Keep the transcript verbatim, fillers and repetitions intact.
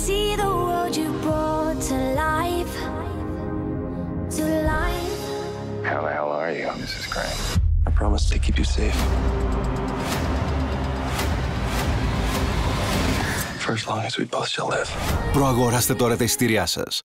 see the world you brought to life, to life. How the hell are you, Missus Crane? I promise to keep you safe. For as long as we both shall live. Προαγοράστε τώρα τα εισιτήριά σας.